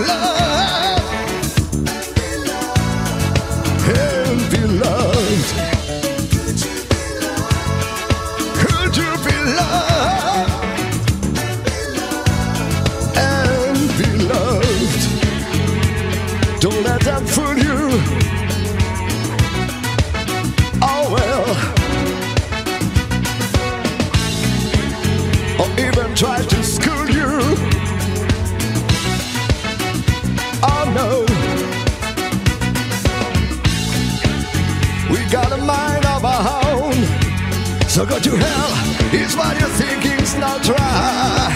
loved and be loved? Could you be loved and be loved? Don't let them fool you. Oh well. Or even try to school you. Oh no. We got a mind of our own. So go to hell is what you're thinking's not right.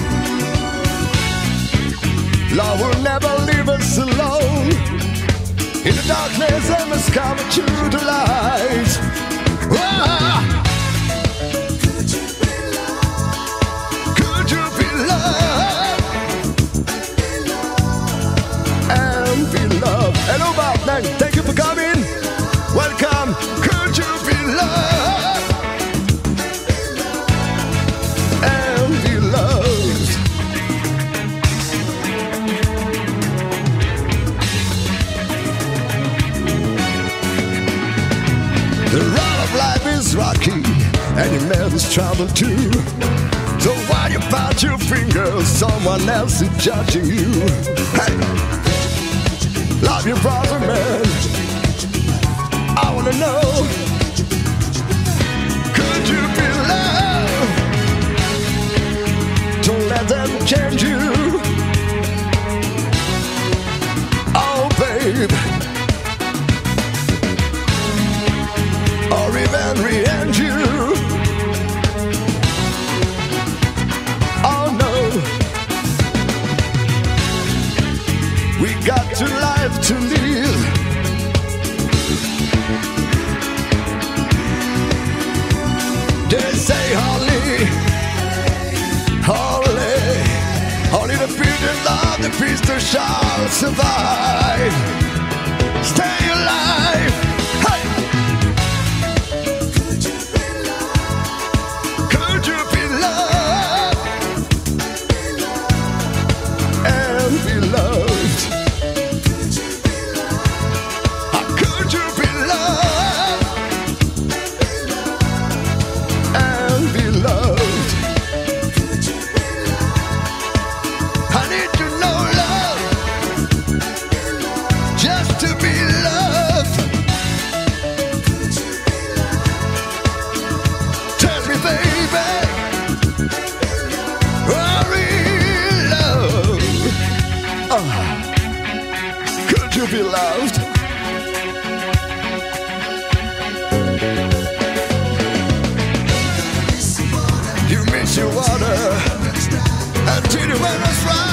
Love will never leave us alone. In the darkness I must come to the light. Ah! Could you be loved and be loved? Hello Batman, thank you for coming. Welcome. Could you be loved and be loved? The road of life is rocky, and your man is trouble too. So while you pat your fingers, someone else is judging you. Hey, love your brother, man. I wanna know, could you be loved? Don't let them change you. Oh, babe. Or even re-end you. Oh no. We got to life to live. They say only the beaten of the beast shall survive. Stay alive. Hey. Could you be loved and be loved? Could you be loved and be loved? I need to know love, just to be loved. Tell me, baby, are we loved? Could you be loved? You miss your water until you run us right.